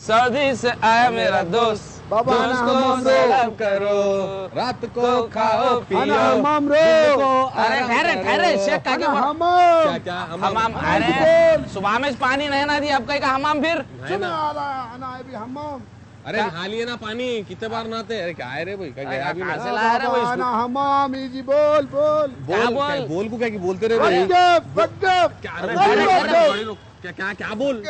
Saudi से आया मेरा दोस्त, बाबा दोस्त को सलाम करो, रात को खाओ पियो। अरे ठहरे ठहरे, शेख का क्या हमाम? अरे सुबह में पानी नहीं ना दिया, अब कहीं का हमाम फिर? अरे नहा लिए ना पानी, कितने बार नहाते? अरे क्या है रे भाई, क्या गया भी कहाँ से लाया रे भाई इसको? हमाम जी बोल बोल बोल को क्या की बोलते रहे भाई? क्या क्या बोल?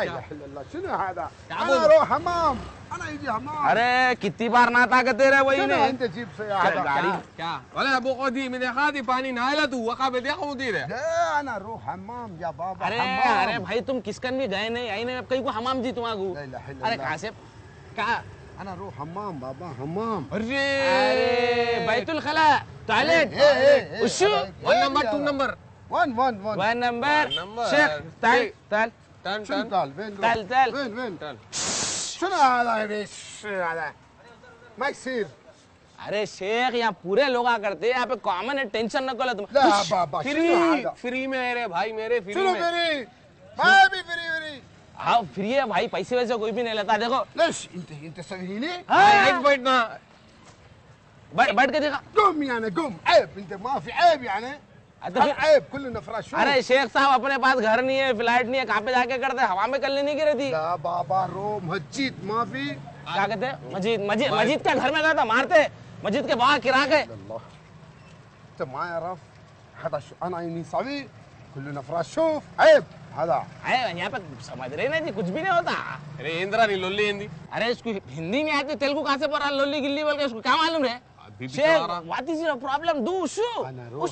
अरे कितनी बार नहाता कहते रहे वही ने गाड़ी क्या? अरे अबू को दी, मैं देखा थी पानी नहाया तू वका पे देखा हूँ तेरे। अरे अरे भाई तुम किसकन भी गए नहीं, आई नहीं, अब कहीं को हमाम जी तुम्हारा। अरे कहाँ से कहा? अना रो हमाम बाबा हमाम। अरे बैतुल खला टॉयलेट उशु 1 नंबर 2 नंबर 1 नंबर शेख ताल ताल टन شنو टन تعال فين تعال تعال. وين टन। شنو هذا يا بيش هذا ما يصير अरे शेख यहाँ पूरे लोग आ करते हैं, यहाँ पे कॉमन है, टेंशन न करो तुम। لا بابا फ्री شنو هذا फ्री में है रे भाई मेरे, फ्री شنو में। فري ما ابي فري हाँ फ्री है भाई, पैसे वैसे कोई भी नहीं लेता। देखो ليش انت سوي لي एक बैठ ना। बैठ के देखा। قم يعني قم عيب انت ما في عيب يعني तो फिर- عيب كلنا فراش شو अरे शेख साहब अपने पास घर नहीं है, फ्लैट नहीं है, कहाँ पे जाके करते? हवा में कल नहीं गिरी थी। لا بابا رو مسجد ما في क्या कहते हैं? मस्जिद मस्जिद मस्जिद क्या घर में गया था मारते? मस्जिद के बाहर किराक है। الله انت ما يعرف هذا شو انا اني صبي كلنا فراش شوف عيب هذا अरे यहाँ पे समझ रहे ना जी, कुछ भी नहीं होता। अरे इंदिरा नहीं लोली हिंदी। अरे इसको हिंदी नहीं आती, तेलुगु कहाँ से पढ़ा? लोली गिल्ली बोल के इसको क्या मालूम है? अभी भी शेख चला रहा। What is your problem? Do शू انا رو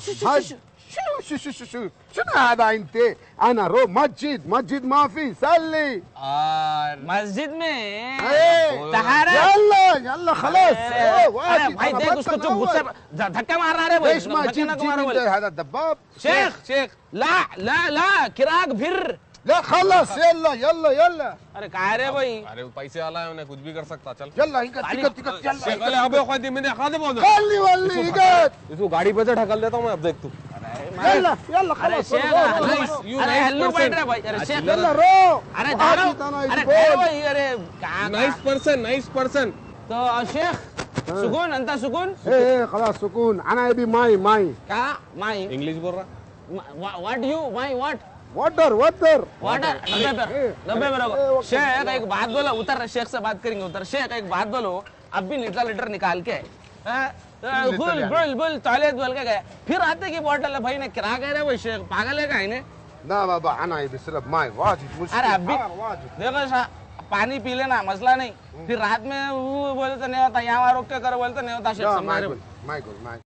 شنو هذا انت انا رو مسجد ما في سلي मस्जिद में ايه तहारा। يلا خلاص अरे واجد भाई देख उसको चुप गुस्से धक्का मार रहा है रे ليش ما धक्के ना جيب तुम्हारा انت बोले। هذا الدباب शेख शेख ला ला ला किराक फिर। لا خلص يلا अरे कहा रे भाई? अरे पैसे वाला है, उन्हें कुछ भी कर सकता। चल يلا اقعد शेख يلا अबे खुद मैंने खाते बोल दो। خلي ولي اقعد इसको गाड़ी पे से ढकल देता हूँ मैं, अब देख तू। يلا अरे خلاص शेख you अरे nice हेलो person. बैठ रहे भाई। अरे शेख يلا رو अरे واجد जानो انا अरे يجيبون भाई अरे कहाँ नाइस पर्सन। तो शेख सुकून अंत सुकून ايه خلاص سكون انا ابي ماي क्या माई इंग्लिश बोल रहा। What you my what واتر water ए, 90 पे ए, रखो। ओके, शेख एक बात बोलो, उतर शेख से बात करेंगे, उतर। शेख एक बात बोलो, अब भी लीटर निकाल के बुल बुल बुल टॉयलेट बोल के गए, फिर आते की बोतल है भाई ने किरा कह रहे वो शेख पागल है का इन्हें? لا بابا انا ابي اشرب ماي واجد مشكله अरे अभी واجد देखो पानी पी लेना, मसला नहीं। फिर रात में वो बोलते नहीं होता, यहाँ रोक के करो बोलते नहीं होता शेख لا समझ ما रहे हो? يقول ما